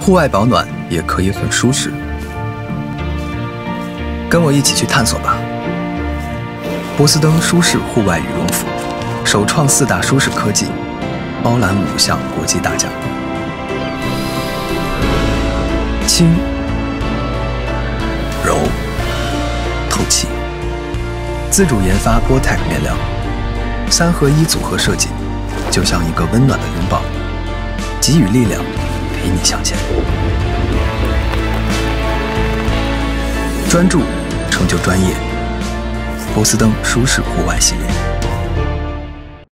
户外保暖也可以很舒适。跟我一起去探索吧！波司登舒适户外羽绒服，首创4大舒适科技，包揽5项国际大奖。轻、柔、透气，自主研发波泰面料，3合1组合设计，就像一个温暖的拥抱，给予力量，陪你向前。专注成就专业，波司登舒适户外系列。